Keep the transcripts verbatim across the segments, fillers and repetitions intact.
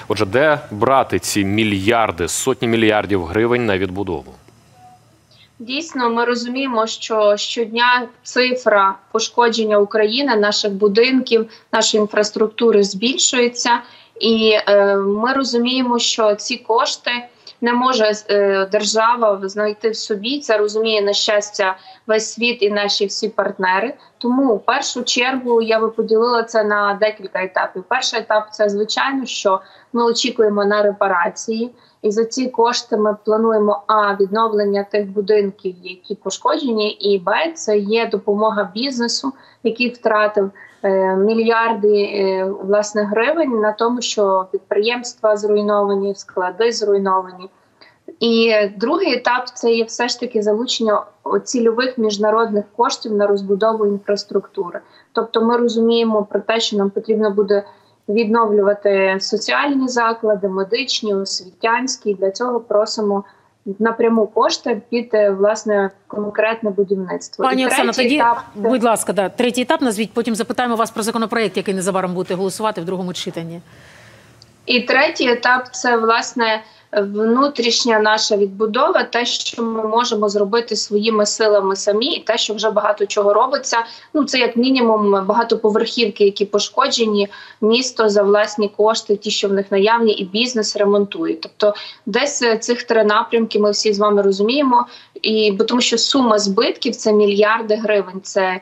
Отже, де брати ці мільярди, сотні мільярдів гривень на відбудову? Дійсно, ми розуміємо, що щодня цифра пошкодження України, наших будинків, нашої інфраструктури збільшується. І е, ми розуміємо, що ці кошти не може е, держава знайти в собі. Це розуміє, на щастя, весь світ і наші всі партнери. Тому в першу чергу я би поділила це на декілька етапів. Перший етап – це, звичайно, що ми очікуємо на репарації. І за ці кошти ми плануємо а. відновлення тих будинків, які пошкоджені, і б. це є допомога бізнесу, який втратив е, мільярди е, власне гривень на тому, що підприємства зруйновані, склади зруйновані. І другий етап – це є все ж таки залучення цільових міжнародних коштів на розбудову інфраструктури. Тобто ми розуміємо про те, що нам потрібно буде відновлювати соціальні заклади, медичні, освітянські. Для цього просимо напряму кошти під, власне, конкретне будівництво. Пані Оксано, тоді, етап... будь ласка, да, третій етап назвіть, потім запитаємо вас про законопроект, який незабаром будете голосувати в другому читанні. І третій етап – це, власне, внутрішня наша відбудова, те, що ми можемо зробити своїми силами самі, і те, що вже багато чого робиться. Ну, це як мінімум багатоповерхівки, які пошкоджені, місто за власні кошти, ті, що в них наявні, і бізнес ремонтує. Тобто десь цих три напрямки ми всі з вами розуміємо, і, бо тому що сума збитків – це мільярди гривень, це,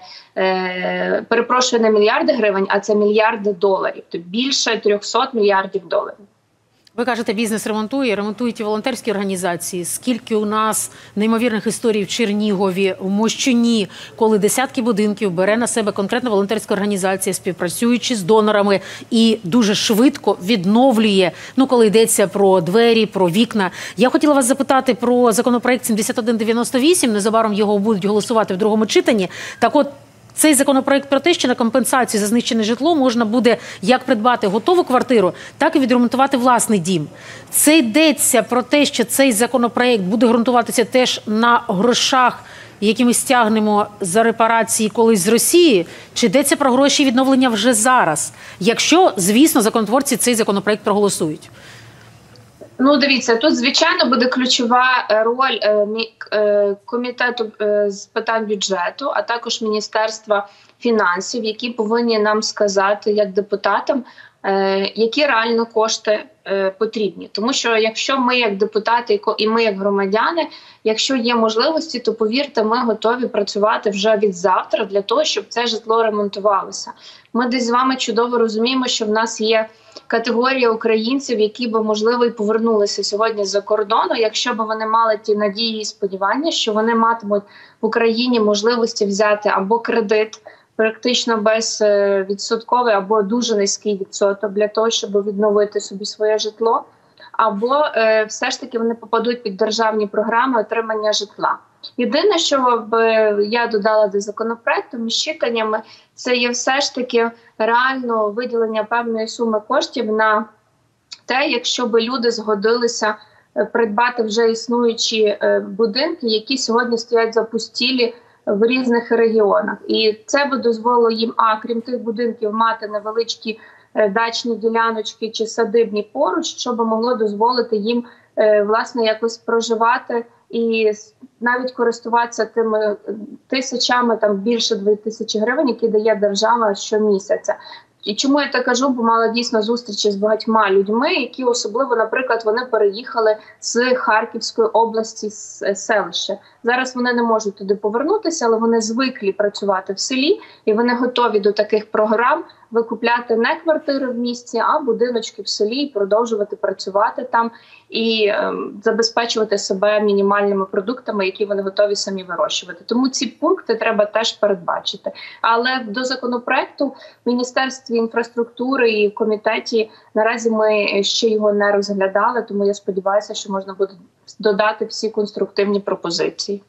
е, перепрошую, не мільярди гривень, а це мільярди доларів, тобто більше трьохсот мільярдів доларів. Ви кажете, бізнес ремонтує, ремонтують і волонтерські організації. Скільки у нас неймовірних історій в Чернігові, в Мощуні, коли десятки будинків бере на себе конкретна волонтерська організація, співпрацюючи з донорами, і дуже швидко відновлює, ну, коли йдеться про двері, про вікна. Я хотіла вас запитати про законопроект сімдесят один дев'яносто вісім, незабаром його будуть голосувати в другому читанні. Так от, цей законопроект про те, що на компенсацію за знищене житло можна буде як придбати готову квартиру, так і відремонтувати власний дім. Це йдеться про те, що цей законопроект буде ґрунтуватися теж на грошах, які ми стягнемо за репарації колись з Росії, чи йдеться про гроші відновлення вже зараз, якщо, звісно, законотворці цей законопроект проголосують? Ну, дивіться, тут, звичайно, буде ключова роль комітету з питань бюджету, а також Міністерства фінансів, які повинні нам сказати, як депутатам, які реально кошти потрібні. Тому що якщо ми як депутати і ми як громадяни, якщо є можливості, то, повірте, ми готові працювати вже від завтра для того, щоб це житло ремонтувалося. Ми десь з вами чудово розуміємо, що в нас є категорія українців, які би, можливо, і повернулися сьогодні з-за кордону, якщо б вони мали ті надії і сподівання, що вони матимуть в Україні можливості взяти або кредит, практично безвідсотковий або дуже низький відсоток для того, щоб відновити собі своє житло, або е, все ж таки вони попадуть під державні програми отримання житла. Єдине, що б я додала до законопроекту між читаннями, це є все ж таки реально виділення певної суми коштів на те, якщо б люди згодилися придбати вже існуючі будинки, які сьогодні стоять запустілі в різних регіонах. І це би дозволило їм, а крім тих будинків, мати невеличкі дачні діляночки чи садибні поруч, що би могло дозволити їм, власне, якось проживати і навіть користуватися тими тисячами, там більше двох тисяч гривень, які дає держава щомісяця. І чому я так кажу? Бо мала дійсно зустрічі з багатьма людьми, які особливо, наприклад, вони переїхали з Харківської області, з селища. Зараз вони не можуть туди повернутися, але вони звикли працювати в селі, і вони готові до таких програм викупляти не квартири в місті, а будиночки в селі, і продовжувати працювати там і е, забезпечувати себе мінімальними продуктами, які вони готові самі вирощувати. Тому ці пункти треба теж передбачити. Але до законопроекту в Міністерстві інфраструктури і в комітеті наразі ми ще його не розглядали, тому я сподіваюся, що можна буде додати всі конструктивні пропозиції.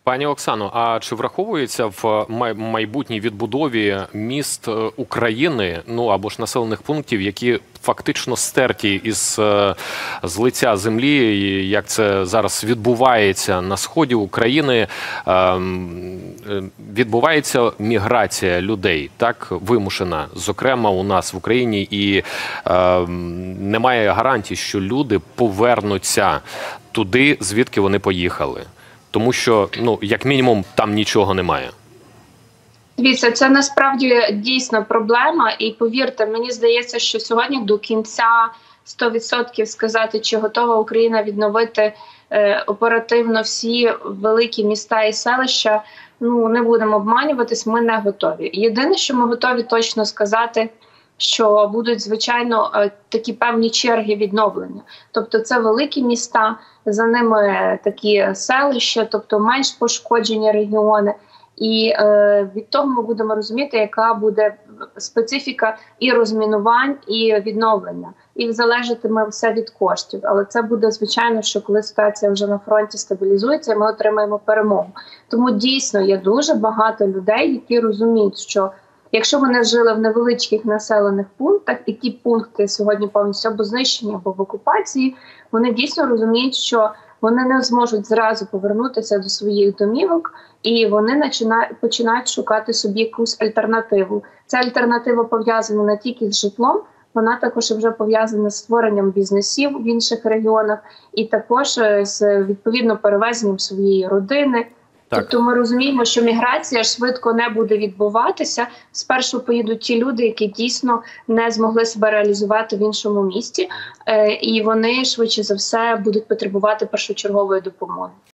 Пані Оксано, а чи враховується в май- майбутній відбудові міст е, України, ну або ж населених пунктів, які фактично стерті із е, з лиця землі, і як це зараз відбувається на сході України, е, м, е, відбувається міграція людей, так, вимушена, зокрема у нас в Україні, і е, м, немає гарантій, що люди повернуться туди, звідки вони поїхали. Тому що, ну, як мінімум, там нічого немає. Дивіться, це насправді дійсно проблема, і повірте, мені здається, що сьогодні до кінця сто відсотків сказати, чи готова Україна відновити е, оперативно всі великі міста і селища, ну не будемо обманюватись, ми не готові. Єдине, що ми готові точно сказати, що будуть, звичайно, е, такі певні черги відновлення. Тобто це великі міста, за ними такі селища, тобто менш пошкоджені регіони. І е, від того ми будемо розуміти, яка буде специфіка і розмінувань, і відновлення. І залежатиме все від коштів. Але це буде, звичайно, що коли ситуація вже на фронті стабілізується, ми отримаємо перемогу. Тому дійсно є дуже багато людей, які розуміють, що якщо вони жили в невеличких населених пунктах, і ті пункти сьогодні повністю або знищені, або в окупації, вони дійсно розуміють, що вони не зможуть зразу повернутися до своїх домівок, і вони починають, починають шукати собі якусь альтернативу. Ця альтернатива пов'язана не тільки з житлом, вона також вже пов'язана з створенням бізнесів в інших регіонах, і також з, відповідно, перевезенням своєї родини. Так. Тобто ми розуміємо, що міграція швидко не буде відбуватися. Спершу поїдуть ті люди, які дійсно не змогли себе реалізувати в іншому місті, і вони швидше за все будуть потребувати першочергової допомоги.